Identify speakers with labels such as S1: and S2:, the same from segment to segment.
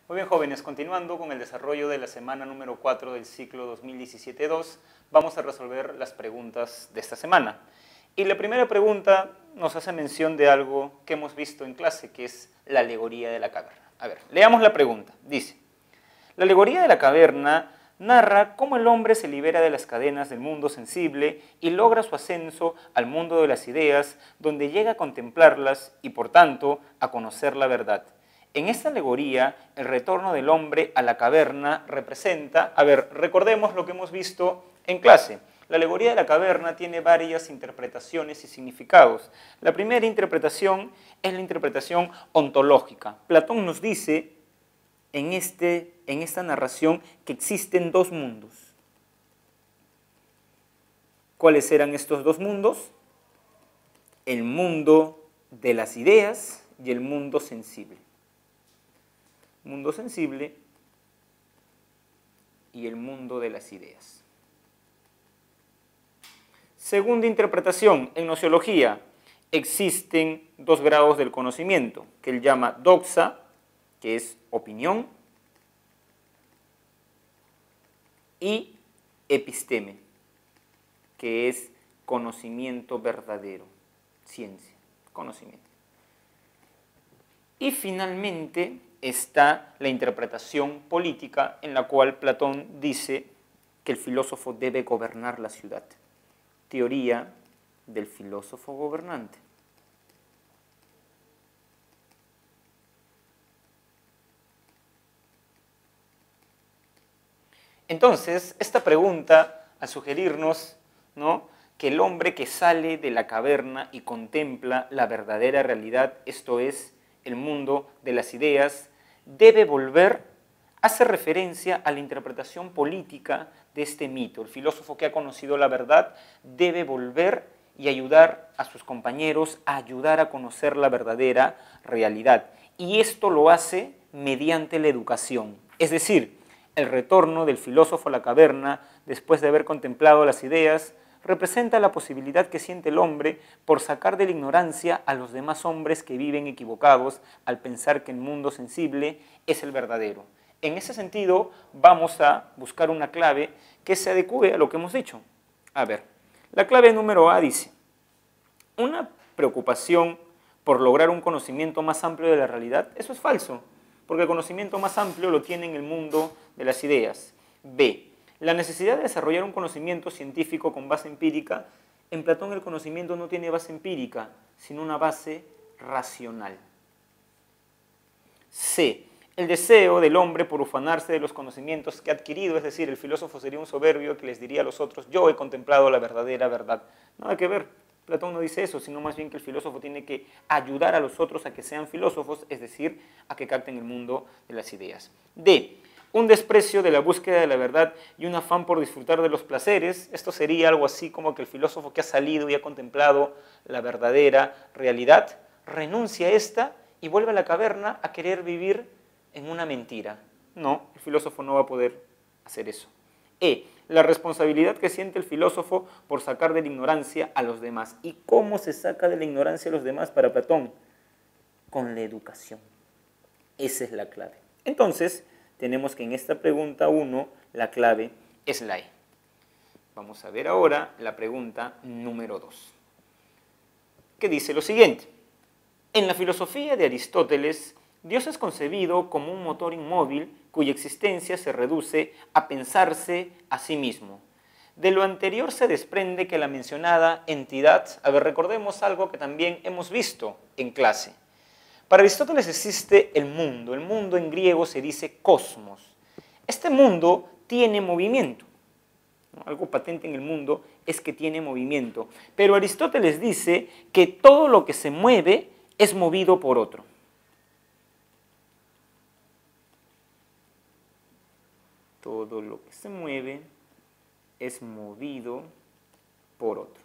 S1: Muy bien, jóvenes, continuando con el desarrollo de la semana número 4 del ciclo 2017-2, vamos a resolver las preguntas de esta semana. Y la primera pregunta nos hace mención de algo que hemos visto en clase, que es la alegoría de la caverna. A ver, leamos la pregunta. Dice, la alegoría de la caverna narra cómo el hombre se libera de las cadenas del mundo sensible y logra su ascenso al mundo de las ideas, donde llega a contemplarlas y, por tanto, a conocer la verdad. En esta alegoría, el retorno del hombre a la caverna representa, recordemos lo que hemos visto en clase. La alegoría de la caverna tiene varias interpretaciones y significados. La primera interpretación es la interpretación ontológica. Platón nos dice en esta narración que existen dos mundos. ¿Cuáles eran estos dos mundos? El mundo de las ideas y el mundo sensible. Mundo sensible y el mundo de las ideas. Segunda interpretación, en gnoseología existen dos grados del conocimiento, que él llama doxa, que es opinión, y episteme, que es conocimiento verdadero, ciencia, conocimiento. Y finalmente está la interpretación política, en la cual Platón dice que el filósofo debe gobernar la ciudad. Teoría del filósofo gobernante. Entonces, esta pregunta, al sugerirnos, ¿no?, que el hombre que sale de la caverna y contempla la verdadera realidad, esto es, el mundo de las ideas, debe volver, hace referencia a la interpretación política de este mito. El filósofo que ha conocido la verdad debe volver y ayudar a sus compañeros a ayudar a conocer la verdadera realidad. Y esto lo hace mediante la educación. Es decir, el retorno del filósofo a la caverna, después de haber contemplado las ideas, representa la posibilidad que siente el hombre por sacar de la ignorancia a los demás hombres que viven equivocados al pensar que el mundo sensible es el verdadero. En ese sentido, vamos a buscar una clave que se adecue a lo que hemos dicho. A ver, la clave número A dice, una preocupación por lograr un conocimiento más amplio de la realidad, eso es falso, porque el conocimiento más amplio lo tiene en el mundo de las ideas. B, la necesidad de desarrollar un conocimiento científico con base empírica. En Platón el conocimiento no tiene base empírica, sino una base racional. C, el deseo del hombre por ufanarse de los conocimientos que ha adquirido, es decir, el filósofo sería un soberbio que les diría a los otros, yo he contemplado la verdadera verdad. Nada que ver, Platón no dice eso, sino más bien que el filósofo tiene que ayudar a los otros a que sean filósofos, es decir, a que capten el mundo de las ideas. D, un desprecio de la búsqueda de la verdad y un afán por disfrutar de los placeres. Esto sería algo así como que el filósofo que ha salido y ha contemplado la verdadera realidad renuncia a esta y vuelve a la caverna a querer vivir en una mentira. No, el filósofo no va a poder hacer eso. E, la responsabilidad que siente el filósofo por sacar de la ignorancia a los demás. ¿Y cómo se saca de la ignorancia a los demás para Platón? Con la educación. Esa es la clave. Entonces, tenemos que en esta pregunta 1, la clave es la E. Vamos a ver ahora la pregunta número 2, que dice lo siguiente. En la filosofía de Aristóteles, Dios es concebido como un motor inmóvil cuya existencia se reduce a pensarse a sí mismo. De lo anterior se desprende que la mencionada entidad, recordemos algo que también hemos visto en clase. Para Aristóteles existe el mundo en griego se dice cosmos. Este mundo tiene movimiento. Algo patente en el mundo es que tiene movimiento. Pero Aristóteles dice que todo lo que se mueve es movido por otro. Todo lo que se mueve es movido por otro.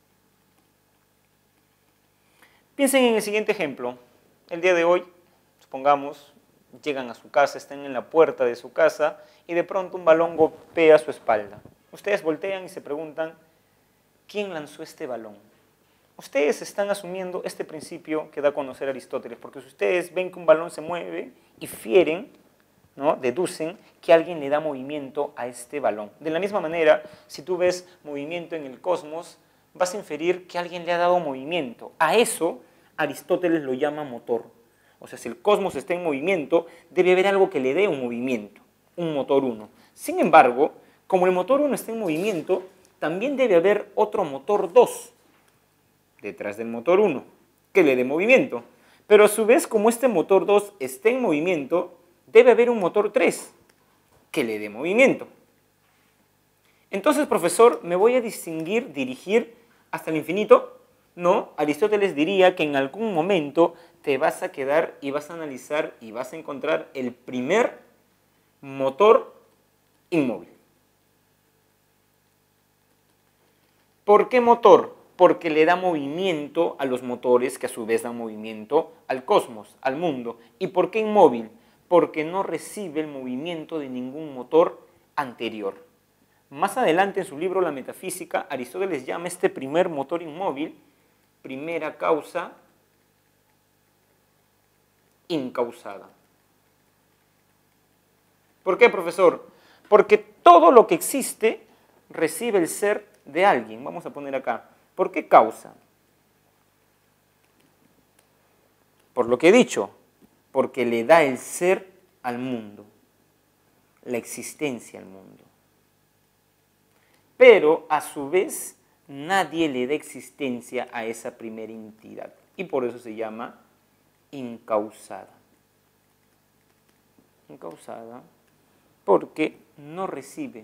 S1: Piensen en el siguiente ejemplo. El día de hoy, supongamos, llegan a su casa, están en la puerta de su casa y de pronto un balón golpea su espalda. Ustedes voltean y se preguntan, ¿quién lanzó este balón? Ustedes están asumiendo este principio que da a conocer Aristóteles, porque si ustedes ven que un balón se mueve y fieren, ¿no? Deducen que alguien le da movimiento a este balón. De la misma manera, si tú ves movimiento en el cosmos, vas a inferir que alguien le ha dado movimiento. A eso Aristóteles lo llama motor. O sea, si el cosmos está en movimiento, debe haber algo que le dé un movimiento, un motor 1. Sin embargo, como el motor 1 está en movimiento, también debe haber otro motor 2 detrás del motor 1 que le dé movimiento. Pero a su vez, como este motor 2 está en movimiento, debe haber un motor 3 que le dé movimiento. Entonces, profesor, ¿me voy a dirigir hasta el infinito? No, Aristóteles diría que en algún momento te vas a quedar y vas a analizar y vas a encontrar el primer motor inmóvil. ¿Por qué motor? Porque le da movimiento a los motores que a su vez dan movimiento al cosmos, al mundo. ¿Y por qué inmóvil? Porque no recibe el movimiento de ningún motor anterior. Más adelante en su libro La Metafísica, Aristóteles llama este primer motor inmóvil primera causa incausada. ¿Por qué, profesor? Porque todo lo que existe recibe el ser de alguien. Vamos a poner acá. ¿Por qué causa? Por lo que he dicho, porque le da el ser al mundo, la existencia al mundo. Pero, a su vez, nadie le da existencia a esa primera entidad. Y por eso se llama incausada. Incausada porque no recibe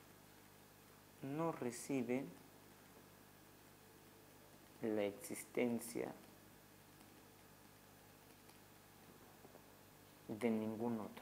S1: la existencia de ningún otro.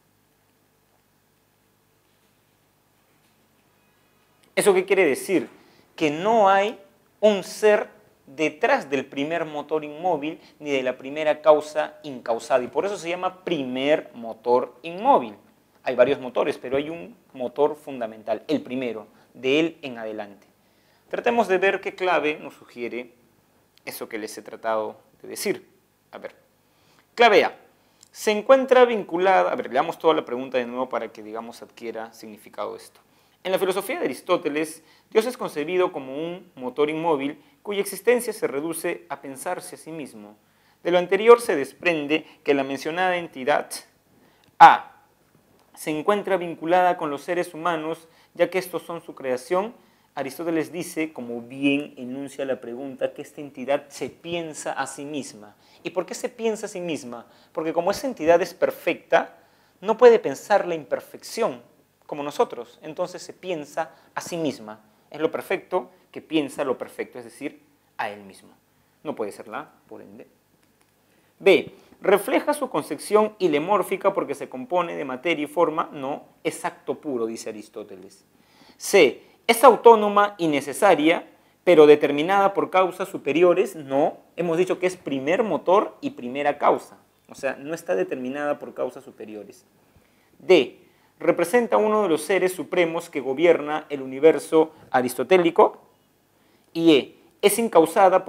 S1: ¿Eso qué quiere decir? Que no hay un ser detrás del primer motor inmóvil ni de la primera causa incausada. Y por eso se llama primer motor inmóvil. Hay varios motores, pero hay un motor fundamental, el primero, de él en adelante. Tratemos de ver qué clave nos sugiere eso que les he tratado de decir. A ver, clave A. Se encuentra vinculada... A ver, leamos toda la pregunta de nuevo para que, digamos, adquiera significado esto. En la filosofía de Aristóteles, Dios es concebido como un motor inmóvil cuya existencia se reduce a pensarse a sí mismo. De lo anterior se desprende que la mencionada entidad A se encuentra vinculada con los seres humanos, ya que estos son su creación. Aristóteles dice, como bien enuncia la pregunta, que esta entidad se piensa a sí misma. ¿Y por qué se piensa a sí misma? Porque como esa entidad es perfecta, no puede pensar la imperfección como nosotros. Entonces se piensa a sí misma. Es lo perfecto que piensa lo perfecto, es decir, a él mismo. No puede ser la, por ende. B. Refleja su concepción hilemórfica porque se compone de materia y forma. No, es acto puro, dice Aristóteles. C. Es autónoma y necesaria, pero determinada por causas superiores. No, hemos dicho que es primer motor y primera causa. O sea, no está determinada por causas superiores. D. Representa uno de los seres supremos que gobierna el universo aristotélico. Y E. Es incausada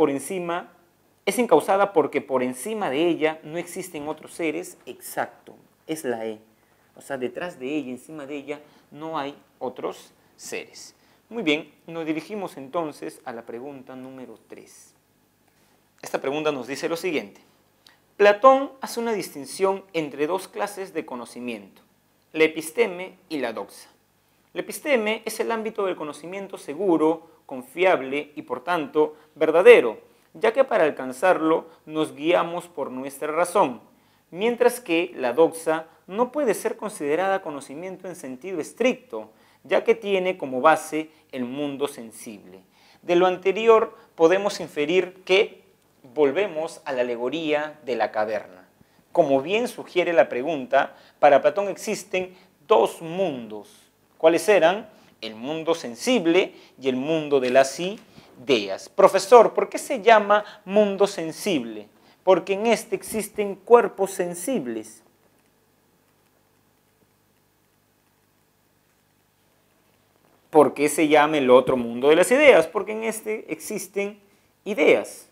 S1: porque por encima de ella no existen otros seres. Exacto, es la E. O sea, detrás de ella, encima de ella, no hay otros seres. Muy bien, nos dirigimos entonces a la pregunta número 3. Esta pregunta nos dice lo siguiente. Platón hace una distinción entre dos clases de conocimiento, la episteme y la doxa. La episteme es el ámbito del conocimiento seguro, confiable y por tanto verdadero, ya que para alcanzarlo nos guiamos por nuestra razón, mientras que la doxa no puede ser considerada conocimiento en sentido estricto, ya que tiene como base el mundo sensible. De lo anterior podemos inferir que volvemos a la alegoría de la caverna. Como bien sugiere la pregunta, para Platón existen dos mundos. ¿Cuáles eran? El mundo sensible y el mundo de las ideas. Profesor, ¿por qué se llama mundo sensible? Porque en este existen cuerpos sensibles. ¿Por qué se llama el otro mundo de las ideas? Porque en este existen ideas.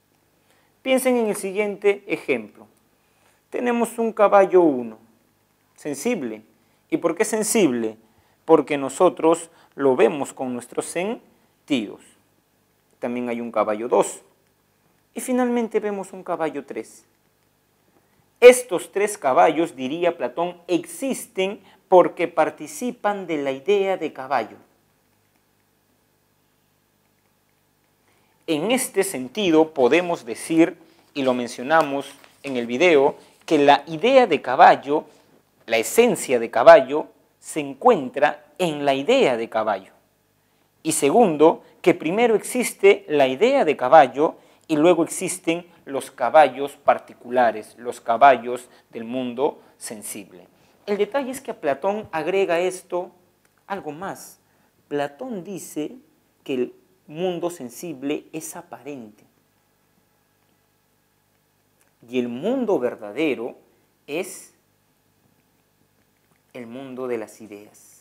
S1: Piensen en el siguiente ejemplo. Tenemos un caballo 1 sensible. ¿Y por qué sensible? Porque nosotros lo vemos con nuestros sentidos. También hay un caballo 2. Y finalmente vemos un caballo 3. Estos 3 caballos, diría Platón, existen porque participan de la idea de caballo. En este sentido podemos decir, y lo mencionamos en el video, que la idea de caballo, la esencia de caballo, se encuentra en la idea de caballo. Y segundo, que primero existe la idea de caballo y luego existen los caballos particulares, los caballos del mundo sensible. El detalle es que a Platón agrega a esto algo más. Platón dice que el mundo sensible es aparente y el mundo verdadero es el mundo de las ideas.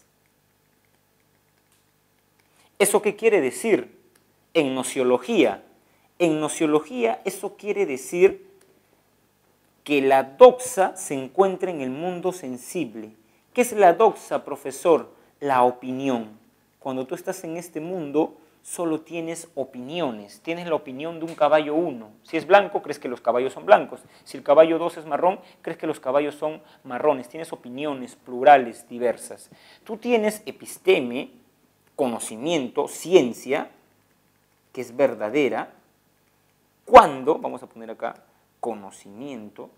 S1: ¿Eso qué quiere decir? En gnoseología eso quiere decir que la doxa se encuentra en el mundo sensible. ¿Qué es la doxa, profesor? La opinión. Cuando tú estás en este mundo, solo tienes opiniones. Tienes la opinión de un caballo 1. Si es blanco, crees que los caballos son blancos. Si el caballo 2 es marrón, crees que los caballos son marrones. Tienes opiniones plurales, diversas. Tú tienes episteme, conocimiento, ciencia, que es verdadera, cuando, vamos a poner acá, conocimiento,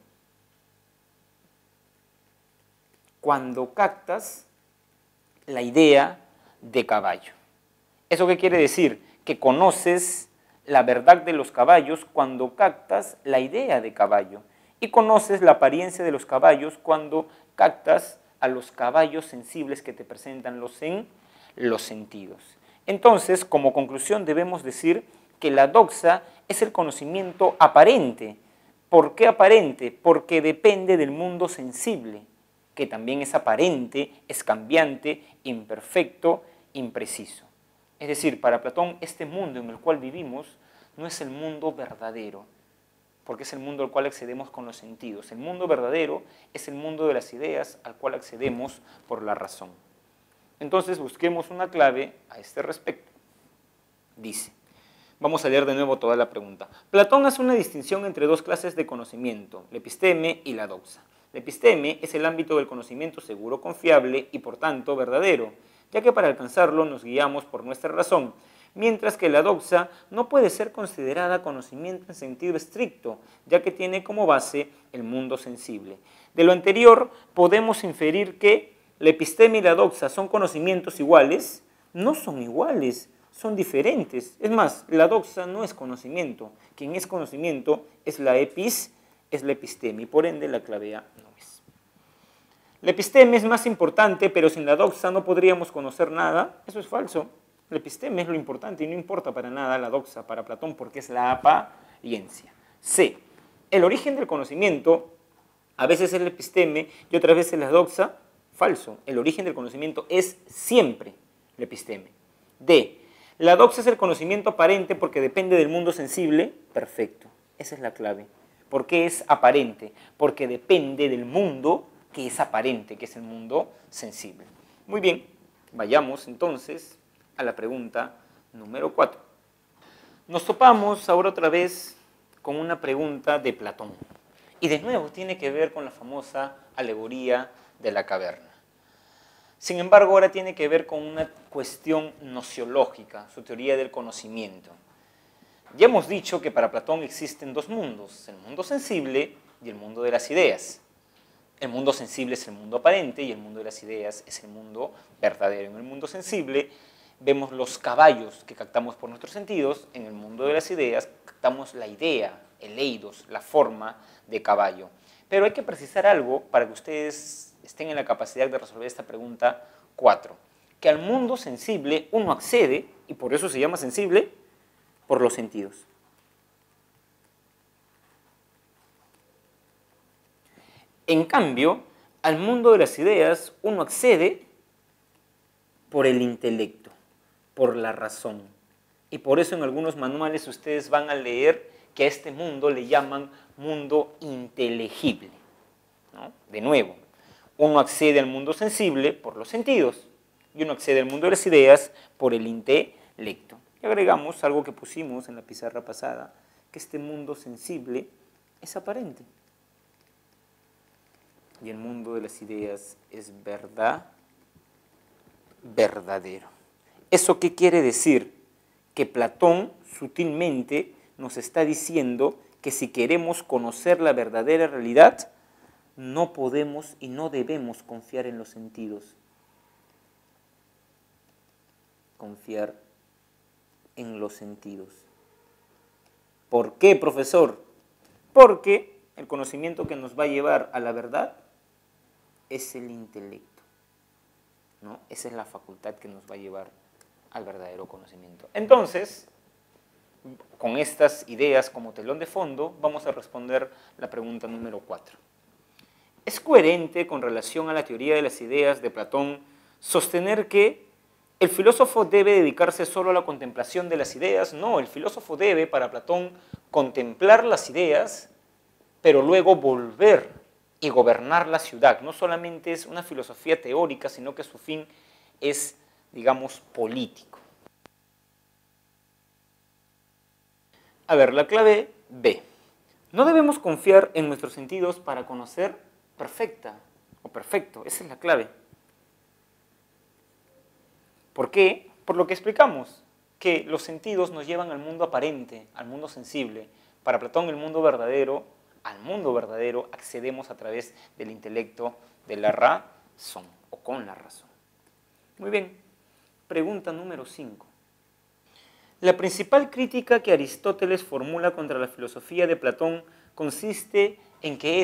S1: cuando captas la idea de caballo. ¿Eso qué quiere decir? Que conoces la verdad de los caballos cuando captas la idea de caballo y conoces la apariencia de los caballos cuando captas a los caballos sensibles que te presentan los sentidos. Entonces, como conclusión debemos decir que la doxa es el conocimiento aparente. ¿Por qué aparente? Porque depende del mundo sensible, que también es aparente, es cambiante, imperfecto, impreciso. Es decir, para Platón, este mundo en el cual vivimos no es el mundo verdadero, porque es el mundo al cual accedemos con los sentidos. El mundo verdadero es el mundo de las ideas al cual accedemos por la razón. Entonces busquemos una clave a este respecto. Dice, vamos a leer de nuevo toda la pregunta. Platón hace una distinción entre 2 clases de conocimiento, la episteme y la doxa. La episteme es el ámbito del conocimiento seguro, confiable y por tanto verdadero, ya que para alcanzarlo nos guiamos por nuestra razón, mientras que la doxa no puede ser considerada conocimiento en sentido estricto, ya que tiene como base el mundo sensible. De lo anterior podemos inferir que la episteme y la doxa son conocimientos iguales. No son iguales, son diferentes. Es más, la doxa no es conocimiento. Quien es conocimiento es la episteme, y por ende la clave A no es. La episteme es más importante, pero sin la doxa no podríamos conocer nada. Eso es falso. La episteme es lo importante y no importa para nada la doxa para Platón porque es la apariencia. C. El origen del conocimiento a veces es la episteme y otras veces es la doxa. Falso. El origen del conocimiento es siempre la episteme. D. La doxa es el conocimiento aparente porque depende del mundo sensible. Perfecto. Esa es la clave. ¿Por qué es aparente? Porque depende del mundo que es aparente, que es el mundo sensible. Muy bien. Vayamos entonces a la pregunta número 4. Nos topamos ahora otra vez con una pregunta de Platón. Y de nuevo tiene que ver con la famosa alegoría de la caverna. Sin embargo, ahora tiene que ver con una cuestión gnoseológica, su teoría del conocimiento. Ya hemos dicho que para Platón existen 2 mundos, el mundo sensible y el mundo de las ideas. El mundo sensible es el mundo aparente y el mundo de las ideas es el mundo verdadero. En el mundo sensible vemos los caballos que captamos por nuestros sentidos, en el mundo de las ideas captamos la idea, el eidos, la forma de caballo. Pero hay que precisar algo para que ustedes estén en la capacidad de resolver esta pregunta 4, que al mundo sensible uno accede, y por eso se llama sensible, por los sentidos. En cambio, al mundo de las ideas uno accede por el intelecto, por la razón. Y por eso en algunos manuales ustedes van a leer que a este mundo le llaman mundo inteligible, ¿no? De nuevo, Uno accede al mundo sensible por los sentidos y uno accede al mundo de las ideas por el intelecto. Y agregamos algo que pusimos en la pizarra pasada, que este mundo sensible es aparente. Y el mundo de las ideas es verdadero. ¿Eso qué quiere decir? Que Platón sutilmente nos está diciendo que si queremos conocer la verdadera realidad, no podemos y no debemos confiar en los sentidos. Confiar en los sentidos. ¿Por qué, profesor? Porque el conocimiento que nos va a llevar a la verdad es el intelecto, ¿no? Esa es la facultad que nos va a llevar al verdadero conocimiento. Entonces, con estas ideas como telón de fondo, vamos a responder la pregunta número 4. ¿Es coherente con relación a la teoría de las ideas de Platón sostener que el filósofo debe dedicarse solo a la contemplación de las ideas? No, el filósofo debe, para Platón, contemplar las ideas, pero luego volver y gobernar la ciudad. No solamente es una filosofía teórica, sino que su fin es, digamos, político. A ver, la clave B. No debemos confiar en nuestros sentidos para conocer perfecta o perfecto. Esa es la clave. ¿Por qué? Por lo que explicamos, que los sentidos nos llevan al mundo aparente, al mundo sensible. Para Platón, el mundo verdadero, al mundo verdadero accedemos a través del intelecto, de la razón o con la razón. Muy bien, pregunta número 5. La principal crítica que Aristóteles formula contra la filosofía de Platón consiste en que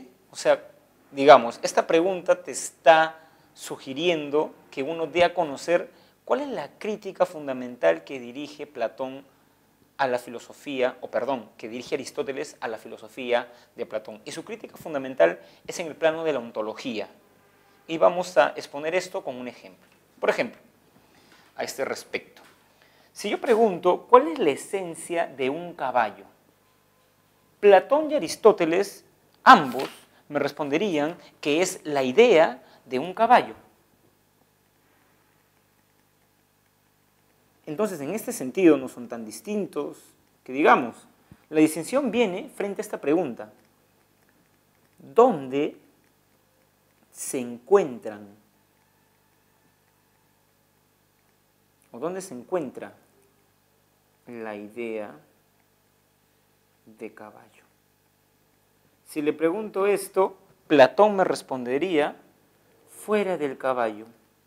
S1: esta pregunta te está sugiriendo que uno dé a conocer cuál es la crítica fundamental que dirige Platón a la filosofía, que dirige Aristóteles a la filosofía de Platón. Y su crítica fundamental es en el plano de la ontología. Y vamos a exponer esto con un ejemplo. Por ejemplo, a este respecto. Si yo pregunto, ¿cuál es la esencia de un caballo? Platón y Aristóteles, ambos, me responderían que es la idea de un caballo. Entonces, en este sentido, no son tan distintos que digamos. La distinción viene frente a esta pregunta. ¿Dónde se encuentran? ¿O dónde se encuentra la idea de caballo? Si le pregunto esto, Platón me respondería, fuera del caballo.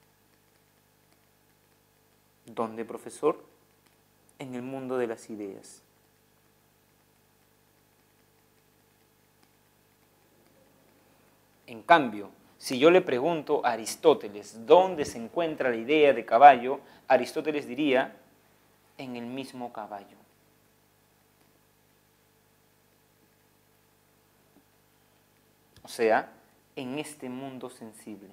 S1: ¿Dónde, profesor? En el mundo de las ideas. En cambio, si yo le pregunto a Aristóteles dónde se encuentra la idea de caballo, Aristóteles diría, en el mismo caballo. O sea, en este mundo sensible.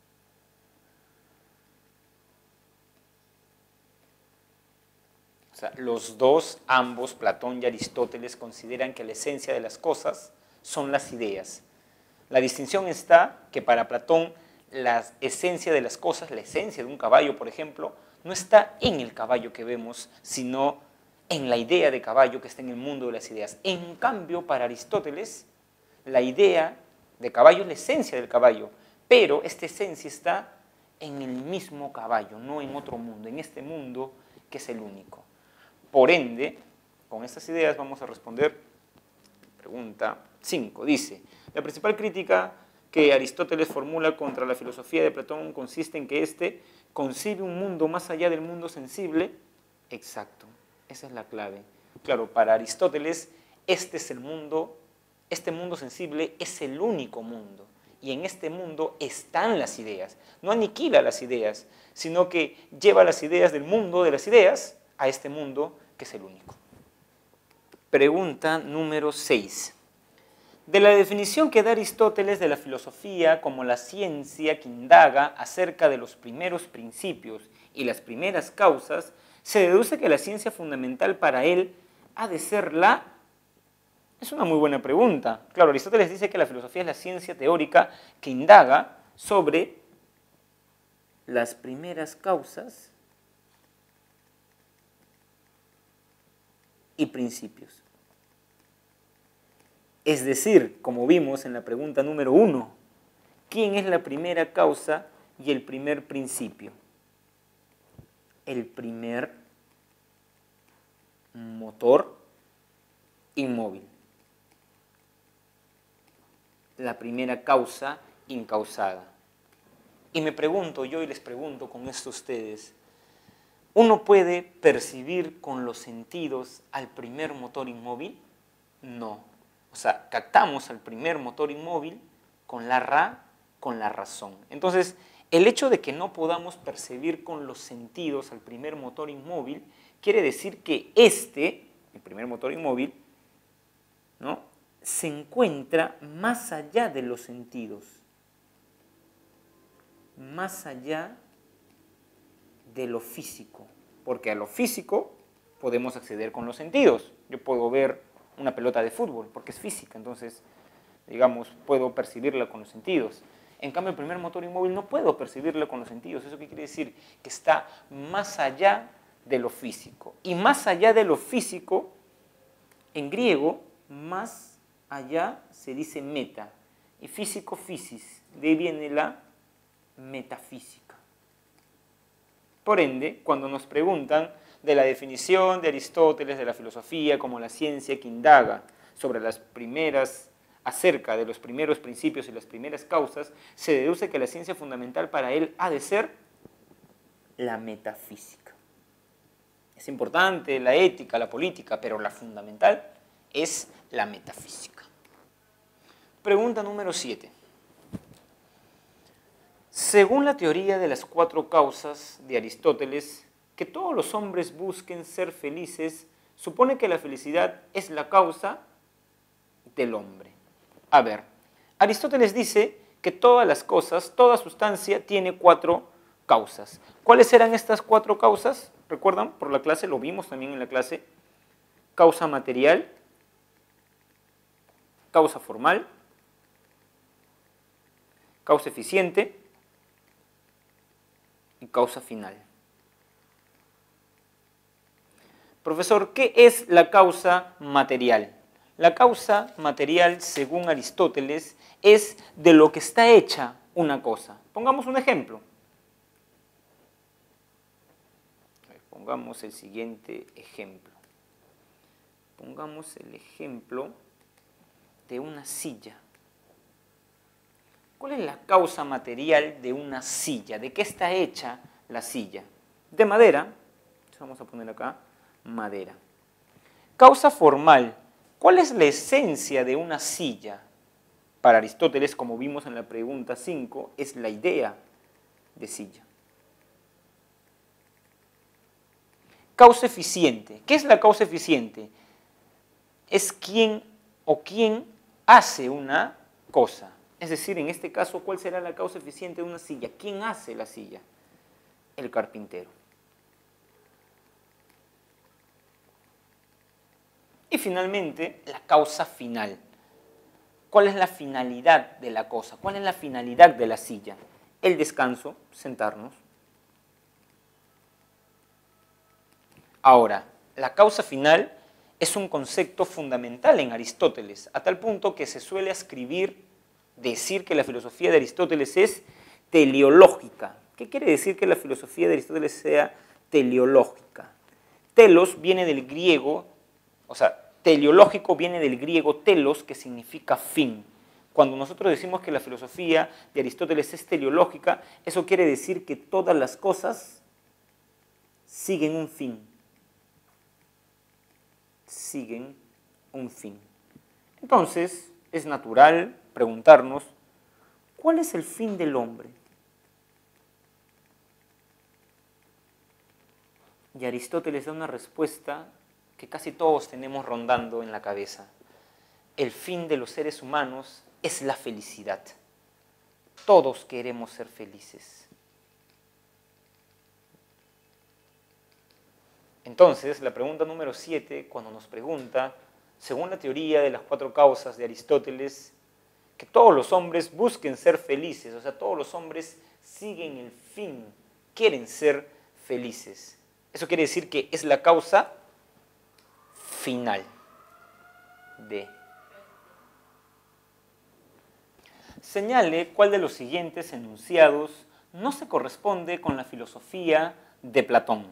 S1: O sea, los dos, ambos, Platón y Aristóteles, consideran que la esencia de las cosas son las ideas. La distinción está que para Platón la esencia de las cosas, la esencia de un caballo, por ejemplo, no está en el caballo que vemos, sino en la idea de caballo que está en el mundo de las ideas. En cambio, para Aristóteles, la idea de caballo es la esencia del caballo, pero esta esencia está en el mismo caballo, no en otro mundo, en este mundo que es el único. Por ende, con estas ideas vamos a responder pregunta 5. Dice, la principal crítica que Aristóteles formula contra la filosofía de Platón consiste en que éste concibe un mundo más allá del mundo sensible. Exacto, esa es la clave. Claro, para Aristóteles este mundo sensible es el único mundo. Y en este mundo están las ideas. No aniquila las ideas, sino que lleva las ideas del mundo de las ideas a este mundo que es el único. Pregunta número 6. De la definición que da Aristóteles de la filosofía como la ciencia que indaga acerca de los primeros principios y las primeras causas, se deduce que la ciencia fundamental para él ha de ser la... Es una muy buena pregunta. Claro, Aristóteles dice que la filosofía es la ciencia teórica que indaga sobre las primeras causas y principios. Es decir, como vimos en la pregunta número 1, ¿quién es la primera causa y el primer principio? El primer motor inmóvil. La primera causa incausada. Y me pregunto yo y les pregunto con esto a ustedes, ¿uno puede percibir con los sentidos al primer motor inmóvil? No. O sea, captamos al primer motor inmóvil con la razón. Entonces, el hecho de que no podamos percibir con los sentidos al primer motor inmóvil quiere decir que el primer motor inmóvil, ¿no?, se encuentra más allá de los sentidos, más allá de lo físico, porque a lo físico podemos acceder con los sentidos. Yo puedo ver una pelota de fútbol porque es física, entonces, digamos, puedo percibirla con los sentidos. En cambio, el primer motor inmóvil no puedo percibirla con los sentidos. ¿Eso qué quiere decir? Que está más allá de lo físico. Y más allá de lo físico, en griego, más allá se dice meta. Y físico, physis. De ahí viene la metafísica. Por ende, cuando nos preguntan de la definición de Aristóteles de la filosofía como la ciencia que indaga sobre las primeras, acerca de los primeros principios y las primeras causas, se deduce que la ciencia fundamental para él ha de ser la metafísica. Es importante la ética, la política, pero la fundamental es la metafísica. Pregunta número 7. Según la teoría de las 4 causas de Aristóteles, que todos los hombres busquen ser felices, supone que la felicidad es la causa del hombre. A ver, Aristóteles dice que todas las cosas, toda sustancia tiene 4 causas. ¿Cuáles eran estas 4 causas? ¿Recuerdan? Por la clase, lo vimos también en la clase. Causa material, causa formal, causa eficiente y causa final. Profesor, ¿qué es la causa material? La causa material, según Aristóteles, es de lo que está hecha una cosa. Pongamos un ejemplo. Pongamos el siguiente ejemplo. Pongamos el ejemplo de una silla. ¿Cuál es la causa material de una silla? ¿De qué está hecha la silla? De madera. Vamos a poner acá madera. Causa formal. ¿Cuál es la esencia de una silla? Para Aristóteles, como vimos en la pregunta 5, es la idea de silla. Causa eficiente. ¿Qué es la causa eficiente? Es quién o quién hace una cosa. Es decir, en este caso, ¿cuál será la causa eficiente de una silla? ¿Quién hace la silla? El carpintero. Y finalmente, la causa final. ¿Cuál es la finalidad de la cosa? ¿Cuál es la finalidad de la silla? El descanso, sentarnos. Ahora, la causa final es un concepto fundamental en Aristóteles, a tal punto que se suele decir que la filosofía de Aristóteles es teleológica. ¿Qué quiere decir que la filosofía de Aristóteles sea teleológica? Telos viene del griego, o sea, teleológico viene del griego telos, que significa fin. Cuando nosotros decimos que la filosofía de Aristóteles es teleológica, eso quiere decir que todas las cosas siguen un fin. Siguen un fin. Entonces, es natural preguntarnos, ¿cuál es el fin del hombre? Y Aristóteles da una respuesta que casi todos tenemos rondando en la cabeza. El fin de los seres humanos es la felicidad. Todos queremos ser felices. Entonces, la pregunta número 7, cuando nos pregunta, según la teoría de las 4 causas de Aristóteles, que todos los hombres busquen ser felices, o sea, todos los hombres siguen el fin, quieren ser felices. Eso quiere decir que es la causa final de. Señale cuál de los siguientes enunciados no se corresponde con la filosofía de Platón.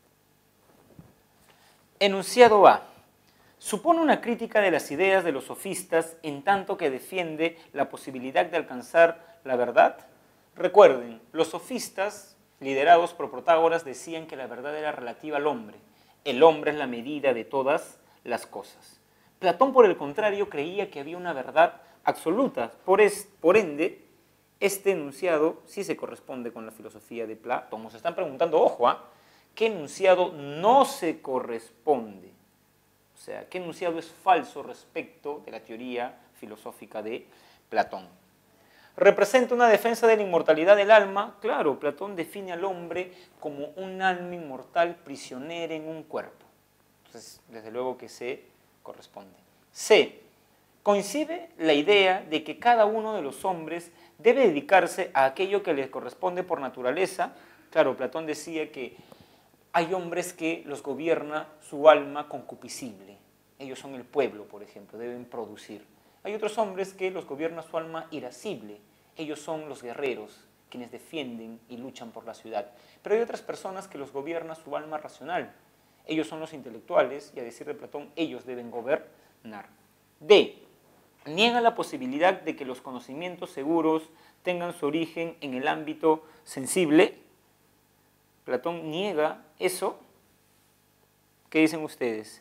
S1: Enunciado A. Supone una crítica de las ideas de los sofistas en tanto que defiende la posibilidad de alcanzar la verdad. Recuerden, los sofistas, liderados por Protágoras, decían que la verdad era relativa al hombre. El hombre es la medida de todas las cosas. Platón, por el contrario, creía que había una verdad absoluta. Por ende, este enunciado sí se corresponde con la filosofía de Platón. Nos están preguntando, ojo, ¿qué enunciado no se corresponde? O sea, ¿qué enunciado es falso respecto de la teoría filosófica de Platón? ¿Representa una defensa de la inmortalidad del alma? Claro, Platón define al hombre como un alma inmortal prisionera en un cuerpo. Entonces, desde luego que se corresponde. C. Coincide la idea de que cada uno de los hombres debe dedicarse a aquello que les corresponde por naturaleza. Claro, Platón decía que hay hombres que los gobierna su alma concupiscible. Ellos son el pueblo, por ejemplo, deben producir. Hay otros hombres que los gobierna su alma irascible. Ellos son los guerreros, quienes defienden y luchan por la ciudad. Pero hay otras personas que los gobierna su alma racional. Ellos son los intelectuales y, a decir de Platón, ellos deben gobernar. D. Niega la posibilidad de que los conocimientos seguros tengan su origen en el ámbito sensible. Platón niega eso. ¿Qué dicen ustedes?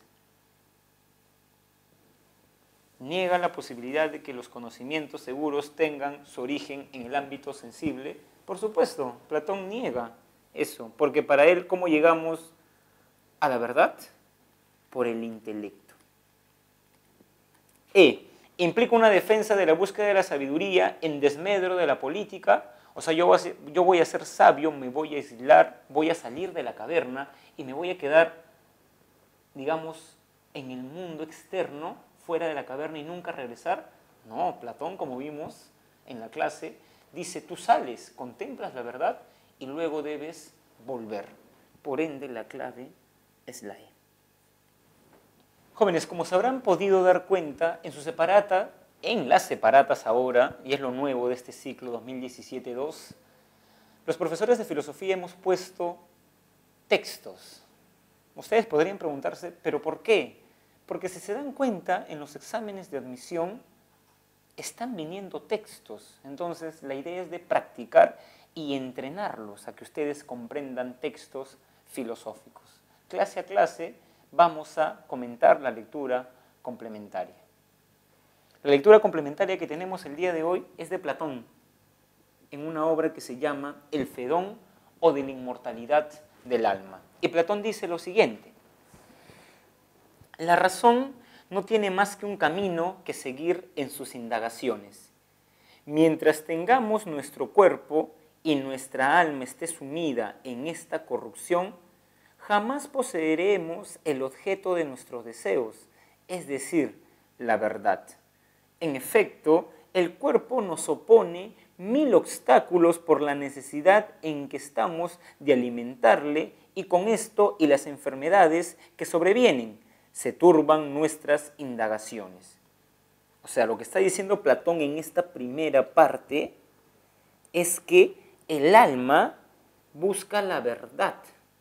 S1: Niega la posibilidad de que los conocimientos seguros tengan su origen en el ámbito sensible. Por supuesto, Platón niega eso, porque para él, ¿cómo llegamos a la verdad? Por el intelecto. E. Implica una defensa de la búsqueda de la sabiduría en desmedro de la política. O sea, yo voy a ser sabio, me voy a aislar, voy a salir de la caverna y me voy a quedar, digamos, en el mundo externo, fuera de la caverna y nunca regresar. No, Platón, como vimos en la clase, dice, tú sales, contemplas la verdad y luego debes volver. Por ende, la clave es la E. Jóvenes, como se habrán podido dar cuenta, en las separatas ahora, y es lo nuevo de este ciclo 2017-2, los profesores de filosofía hemos puesto textos. Ustedes podrían preguntarse, ¿pero por qué? Porque si se dan cuenta, en los exámenes de admisión están viniendo textos. Entonces, la idea es de practicar y entrenarlos a que ustedes comprendan textos filosóficos. Clase a clase vamos a comentar la lectura complementaria. La lectura complementaria que tenemos el día de hoy es de Platón, en una obra que se llama El Fedón o de la inmortalidad del alma. Y Platón dice lo siguiente: la razón no tiene más que un camino que seguir en sus indagaciones. Mientras tengamos nuestro cuerpo y nuestra alma esté sumida en esta corrupción, jamás poseeremos el objeto de nuestros deseos, es decir, la verdad. En efecto, el cuerpo nos opone 1000 obstáculos por la necesidad en que estamos de alimentarle y con esto y las enfermedades que sobrevienen, se turban nuestras indagaciones. O sea, lo que está diciendo Platón en esta primera parte es que el alma busca la verdad,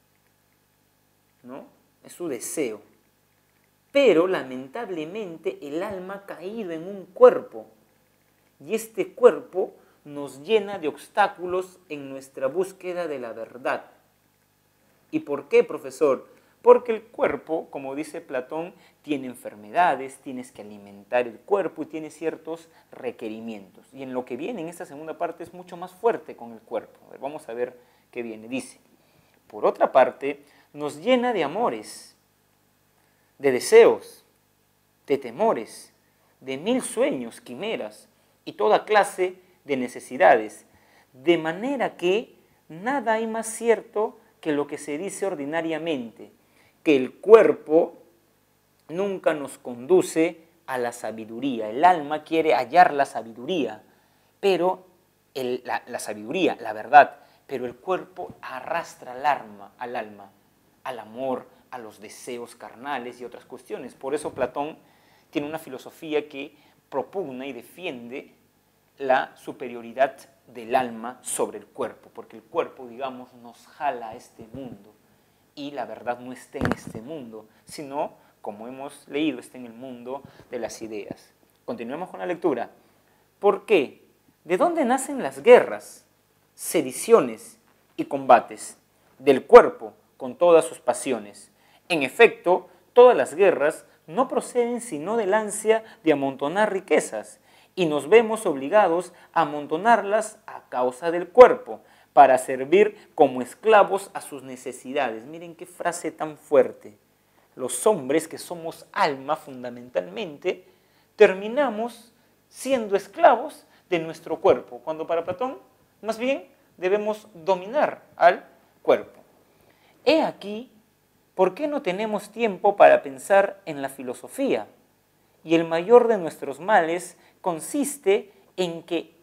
S1: ¿no? Es su deseo. Pero lamentablemente el alma ha caído en un cuerpo y este cuerpo nos llena de obstáculos en nuestra búsqueda de la verdad. ¿Y por qué, profesor? Porque el cuerpo, como dice Platón, tiene enfermedades, tienes que alimentar el cuerpo y tiene ciertos requerimientos. Y en lo que viene en esta segunda parte es mucho más fuerte con el cuerpo. A ver, vamos a ver qué viene. Dice, por otra parte, nos llena de amores, de deseos, de temores, de 1000 sueños, quimeras y toda clase de necesidades, de manera que nada hay más cierto que lo que se dice ordinariamente, que el cuerpo nunca nos conduce a la sabiduría. El alma quiere hallar la sabiduría, pero la sabiduría, la verdad, pero el cuerpo arrastra al alma, al amor, a los deseos carnales y otras cuestiones. Por eso Platón tiene una filosofía que propugna y defiende la superioridad del alma sobre el cuerpo, porque el cuerpo, digamos, nos jala a este mundo y la verdad no está en este mundo, sino, como hemos leído, está en el mundo de las ideas. Continuemos con la lectura. ¿Por qué? ¿De dónde nacen las guerras, sediciones y combates? Del cuerpo, con todas sus pasiones. En efecto, todas las guerras no proceden sino del ansia de amontonar riquezas, y nos vemos obligados a amontonarlas a causa del cuerpo, para servir como esclavos a sus necesidades. Miren qué frase tan fuerte. Los hombres que somos alma fundamentalmente, terminamos siendo esclavos de nuestro cuerpo, cuando para Platón, más bien, debemos dominar al cuerpo. He aquí, ¿por qué no tenemos tiempo para pensar en la filosofía? Y el mayor de nuestros males consiste en que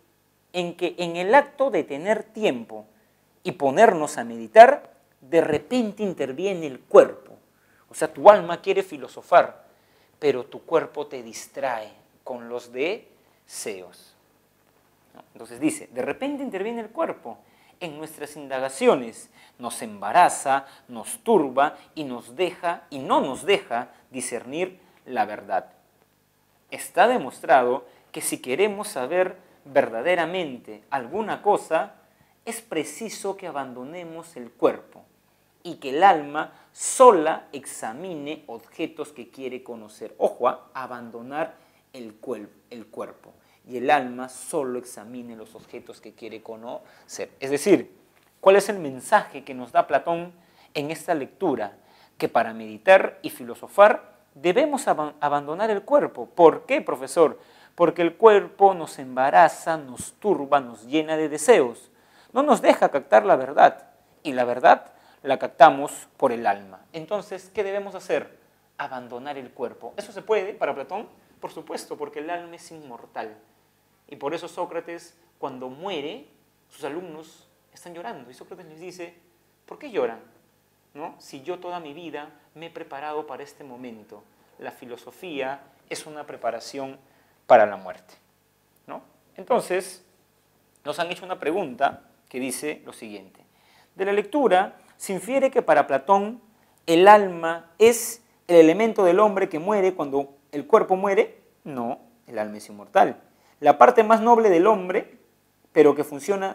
S1: en el acto de tener tiempo y ponernos a meditar, de repente interviene el cuerpo. O sea, tu alma quiere filosofar, pero tu cuerpo te distrae con los deseos. Entonces dice, de repente interviene el cuerpo en nuestras indagaciones, nos embaraza, nos turba y no nos deja discernir la verdad. Está demostrado que si queremos saber verdaderamente alguna cosa, es preciso que abandonemos el cuerpo y que el alma sola examine objetos que quiere conocer. Ojo, abandonar el cuerpo y el alma solo examine los objetos que quiere conocer. Es decir, ¿cuál es el mensaje que nos da Platón en esta lectura? Que para meditar y filosofar debemos abandonar el cuerpo. ¿Por qué, profesor? Porque el cuerpo nos embaraza, nos turba, nos llena de deseos. No nos deja captar la verdad, y la verdad la captamos por el alma. Entonces, ¿qué debemos hacer? Abandonar el cuerpo. ¿Eso se puede para Platón? Por supuesto, porque el alma es inmortal. Y por eso Sócrates, cuando muere, sus alumnos están llorando. Y Sócrates les dice, ¿por qué lloran? ¿No? Si yo toda mi vida me he preparado para este momento. La filosofía es una preparación para la muerte, ¿no? Entonces, nos han hecho una pregunta que dice lo siguiente. De la lectura se infiere que para Platón el alma es el elemento del hombre que muere cuando el cuerpo muere. No, el alma es inmortal. La parte más noble del hombre, pero que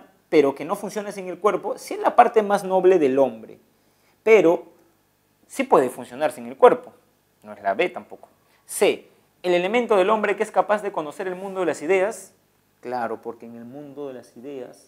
S1: no funciona sin el cuerpo, sí es la parte más noble del hombre, pero sí puede funcionar sin el cuerpo. No es la B tampoco. C, el elemento del hombre que es capaz de conocer el mundo de las ideas. Claro, porque en el mundo de las ideas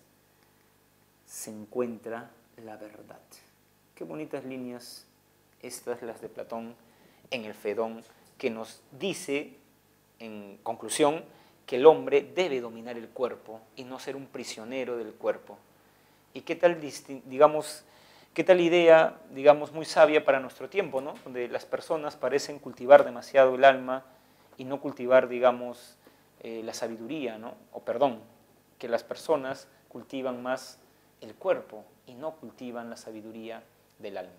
S1: se encuentra la verdad. Qué bonitas líneas estas, las de Platón en el Fedón, que nos dice, en conclusión, que el hombre debe dominar el cuerpo y no ser un prisionero del cuerpo. Y qué tal, qué tal idea, muy sabia para nuestro tiempo, ¿no? Donde las personas parecen cultivar demasiado el alma y no cultivar, la sabiduría, ¿no? Que las personas cultivan más el cuerpo y no cultivan la sabiduría del alma.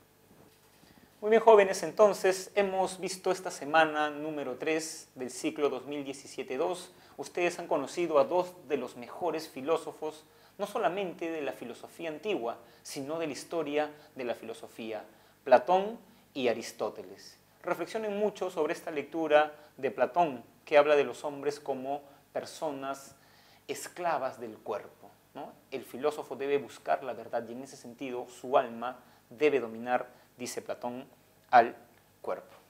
S1: Muy bien, jóvenes, entonces hemos visto esta semana número 3 del ciclo 2017-2. Ustedes han conocido a dos de los mejores filósofos, no solamente de la filosofía antigua, sino de la historia de la filosofía, Platón y Aristóteles. Reflexionen mucho sobre esta lectura de Platón, que habla de los hombres como personas esclavas del cuerpo, ¿no? El filósofo debe buscar la verdad y en ese sentido su alma debe dominar, dice Platón, al cuerpo.